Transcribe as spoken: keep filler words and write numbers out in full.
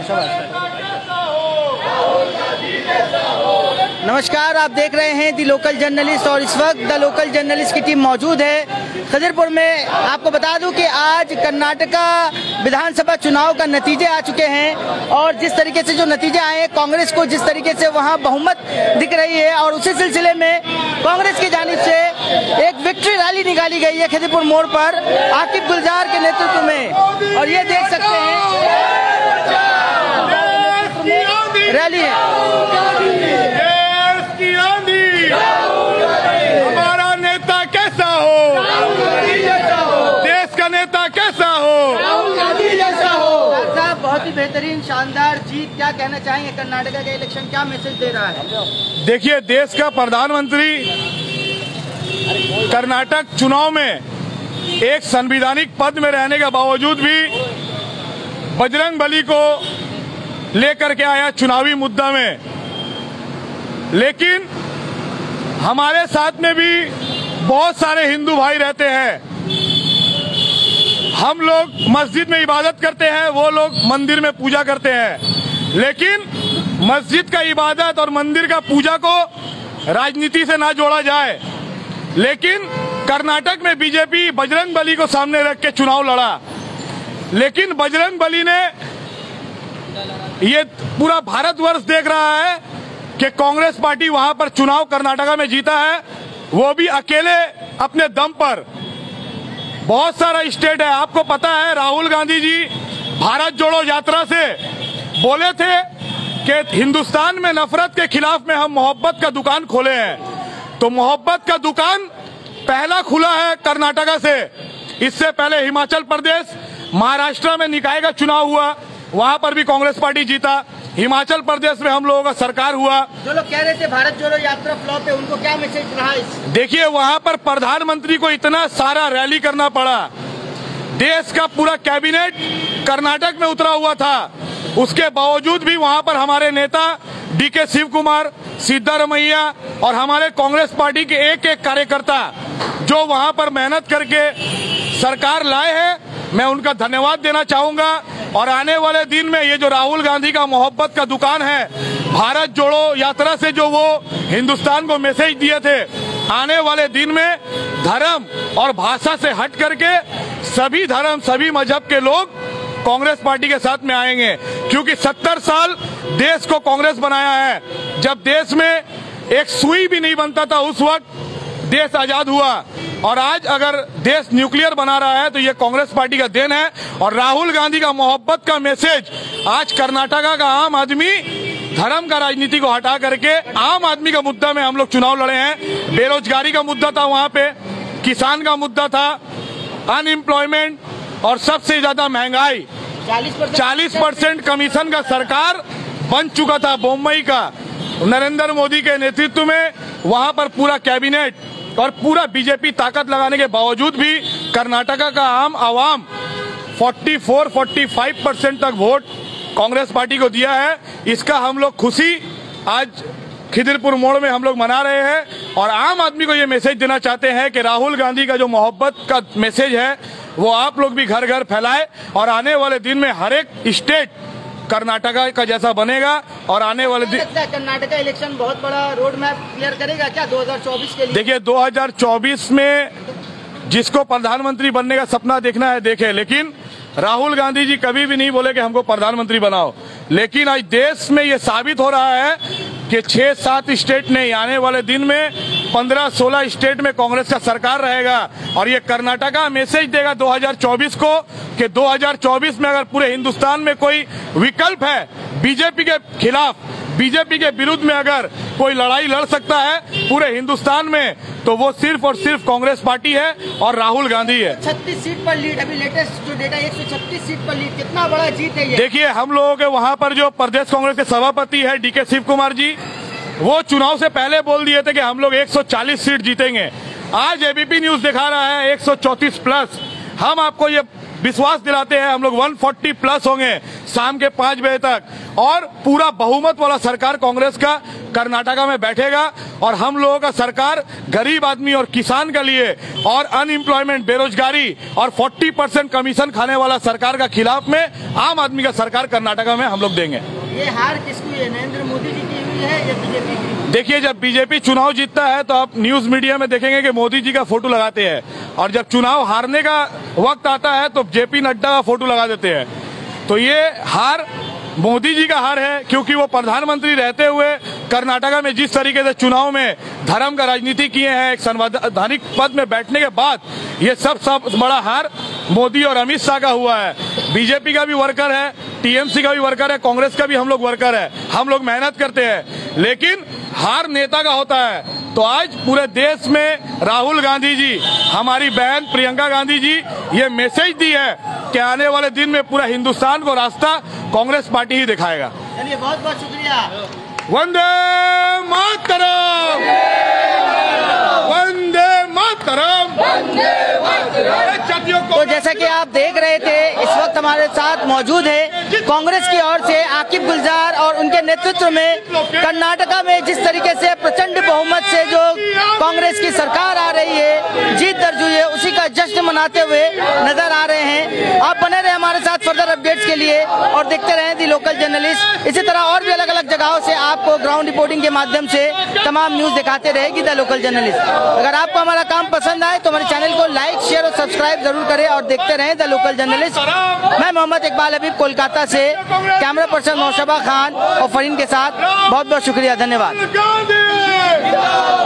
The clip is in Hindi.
नमस्कार, आप देख रहे हैं दी लोकल जर्नलिस्ट और इस वक्त द लोकल जर्नलिस्ट की टीम मौजूद है खदिरपुर में। आपको बता दूं कि आज कर्नाटका विधानसभा चुनाव का नतीजे आ चुके हैं और जिस तरीके से जो नतीजे आए हैं, कांग्रेस को जिस तरीके से वहां बहुमत दिख रही है और उसी सिलसिले में कांग्रेस की जानिब से एक विक्ट्री रैली निकाली गई है खदिरपुर मोड़ पर आकिब गुलजार के नेतृत्व में। और ये देख सकते हैं रैली है। हमारा नेता कैसा हो, देश का नेता कैसा हो, साहब बहुत ही बेहतरीन शानदार जीत, क्या कहना चाहेंगे? कर्नाटका का इलेक्शन क्या मैसेज दे रहा है? देखिए, देश का प्रधानमंत्री कर्नाटक चुनाव में एक संवैधानिक पद में रहने के बावजूद भी बजरंग बली को लेकर के आया चुनावी मुद्दा में। लेकिन हमारे साथ में भी बहुत सारे हिंदू भाई रहते हैं। हम लोग मस्जिद में इबादत करते हैं, वो लोग मंदिर में पूजा करते हैं। लेकिन मस्जिद का इबादत और मंदिर का पूजा को राजनीति से ना जोड़ा जाए। लेकिन कर्नाटक में बीजेपी बजरंग बली को सामने रख के चुनाव लड़ा, लेकिन बजरंग बली ने, ये पूरा भारतवर्ष देख रहा है कि कांग्रेस पार्टी वहां पर चुनाव कर्नाटका में जीता है, वो भी अकेले अपने दम पर। बहुत सारा स्टेट है, आपको पता है राहुल गांधी जी भारत जोड़ो यात्रा से बोले थे कि हिंदुस्तान में नफरत के खिलाफ में हम मोहब्बत का दुकान खोले हैं। तो मोहब्बत का दुकान पहला खुला है कर्नाटका से। इससे पहले हिमाचल प्रदेश, महाराष्ट्र में निकाय का चुनाव हुआ, वहां पर भी कांग्रेस पार्टी जीता। हिमाचल प्रदेश में हम लोगों का सरकार हुआ। जो लोग कह रहे थे भारत जोड़ो यात्रा फ्लॉप है, उनको क्या मैसेज रहा है? देखिए, वहां पर प्रधानमंत्री को इतना सारा रैली करना पड़ा, देश का पूरा कैबिनेट कर्नाटक में उतरा हुआ था, उसके बावजूद भी वहां पर हमारे नेता डी के शिव कुमार, सिद्धारमैया और हमारे कांग्रेस पार्टी के एक एक कार्यकर्ता जो वहां पर मेहनत करके सरकार लाए हैं, मैं उनका धन्यवाद देना चाहूंगा। और आने वाले दिन में ये जो राहुल गांधी का मोहब्बत का दुकान है, भारत जोड़ो यात्रा से जो वो हिंदुस्तान को मैसेज दिए थे, आने वाले दिन में धर्म और भाषा से हट करके सभी धर्म, सभी मजहब के लोग कांग्रेस पार्टी के साथ में आएंगे। क्योंकि सत्तर साल देश को कांग्रेस बनाया है। जब देश में एक सुई भी नहीं बनता था, उस वक्त देश आजाद हुआ। और आज अगर देश न्यूक्लियर बना रहा है तो ये कांग्रेस पार्टी का देन है। और राहुल गांधी का मोहब्बत का मैसेज आज कर्नाटका का आम आदमी धर्म का राजनीति को हटा करके आम आदमी का मुद्दा में हम लोग चुनाव लड़े हैं। बेरोजगारी का मुद्दा था वहां पे, किसान का मुद्दा था, अनएम्प्लॉयमेंट और सबसे ज्यादा महंगाई। चालीस परसेंट कमीशन का सरकार बन चुका था बम्बई का। नरेंद्र मोदी के नेतृत्व में वहां पर पूरा कैबिनेट और पूरा बीजेपी ताकत लगाने के बावजूद भी कर्नाटका का आम आवाम चौवालीस पैंतालीस परसेंट तक वोट कांग्रेस पार्टी को दिया है। इसका हम लोग खुशी आज खिदिरपुर मोड़ में हम लोग मना रहे हैं। और आम आदमी को ये मैसेज देना चाहते हैं कि राहुल गांधी का जो मोहब्बत का मैसेज है वो आप लोग भी घर घर फैलाए। और आने वाले दिन में हर एक स्टेट कर्नाटका का जैसा बनेगा। और आने वाले दिन कर्नाटका इलेक्शन बहुत बड़ा रोड मैप क्लियर करेगा क्या दो हज़ार चौबीस के लिए? देखिए, दो हज़ार चौबीस में जिसको प्रधानमंत्री बनने का सपना देखना है देखे, लेकिन राहुल गांधी जी कभी भी नहीं बोले कि हमको प्रधानमंत्री बनाओ। लेकिन आज देश में ये साबित हो रहा है कि छह सात स्टेट नहीं, आने वाले दिन में पंद्रह सोलह स्टेट में कांग्रेस का सरकार रहेगा। और ये कर्नाटका मैसेज देगा दो हज़ार चौबीस को कि दो हज़ार चौबीस में अगर पूरे हिंदुस्तान में कोई विकल्प है बीजेपी के खिलाफ, बीजेपी के विरुद्ध में अगर कोई लड़ाई लड़ सकता है पूरे हिंदुस्तान में, तो वो सिर्फ और सिर्फ कांग्रेस पार्टी है और राहुल गांधी है। छत्तीस सीट पर लीड, अभी लेटेस्ट जो डेटा एक सौ छत्तीस सीट पर लीड, कितना बड़ा जीत है ये? देखिए, हम लोगों के वहां पर जो प्रदेश कांग्रेस के सभापति है डी के शिव कुमार जी, वो चुनाव से पहले बोल दिए थे कि हम लोग एक सौ चालीस सीट जीतेंगे। आज एबीपी न्यूज दिखा रहा है एक सौ चौंतीस प्लस। हम आपको ये विश्वास दिलाते हैं हम लोग एक सौ चालीस प्लस होंगे शाम के पांच बजे तक। और पूरा बहुमत वाला सरकार कांग्रेस का कर्नाटका में बैठेगा। और हम लोगों का सरकार गरीब आदमी और किसान के लिए और अनएम्प्लॉयमेंट, बेरोजगारी और चालीस परसेंट कमीशन खाने वाला सरकार का खिलाफ में आम आदमी का सरकार कर्नाटका में हम लोग देंगे। ये हार किसकी है? नरेंद्र मोदी जी की हुई है या बीजेपी की? देखिए, जब बीजेपी चुनाव जीतता है तो आप न्यूज मीडिया में देखेंगे कि मोदी जी का फोटो लगाते हैं, और जब चुनाव हारने का वक्त आता है तो जेपी नड्डा का फोटो लगा देते हैं। तो ये हार मोदी जी का हार है, क्योंकि वो प्रधानमंत्री रहते हुए कर्नाटका में जिस तरीके से चुनाव में धर्म का राजनीति किए हैं, एक संवैधानिक पद में बैठने के बाद, ये सब सब बड़ा हार मोदी और अमित शाह का हुआ है। बीजेपी का भी वर्कर है, टीएमसी का भी वर्कर है, कांग्रेस का भी हम लोग वर्कर है, हम लोग मेहनत करते हैं, लेकिन हार नेता का होता है। तो आज पूरे देश में राहुल गांधी जी, हमारी बहन प्रियंका गांधी जी ये मैसेज दी है कि आने वाले दिन में पूरा हिंदुस्तान को रास्ता कांग्रेस पार्टी ही दिखाएगा। चलिए, बहुत बहुत शुक्रिया। वंदे मातरम, वंदे मातरम। तो जैसा कि आप देख रहे थे, इस वक्त हमारे साथ मौजूद है कांग्रेस की ओर से आकिब गुलजार, और उनके नेतृत्व में कर्नाटका में जिस तरीके से प्रचंड बहुमत से जो कांग्रेस की सरकार आ रही है, जीत दर्ज हुई है, उसी का जश्न मनाते हुए नजर आ रहे हैं। आप बने रहे हमारे साथ फर्दर अपडेट्स के लिए और देखते रहें दी लोकल जर्नलिस्ट। इसी तरह और भी अलग अलग जगहों से आपको ग्राउंड रिपोर्टिंग के माध्यम से तमाम न्यूज दिखाते रहेगी द लोकल जर्नलिस्ट। अगर आपको हमारा काम पसंद आए तो हमारे चैनल को लाइक, शेयर और सब्सक्राइब जरूर करें और देखते रहें द लोकल जर्नलिस्ट। मैं मोहम्मद इकबाल हबीब, कोलकाता से, कैमरा पर्सन नौशबा खान और फरीन के साथ बहुत बहुत शुक्रिया, धन्यवाद।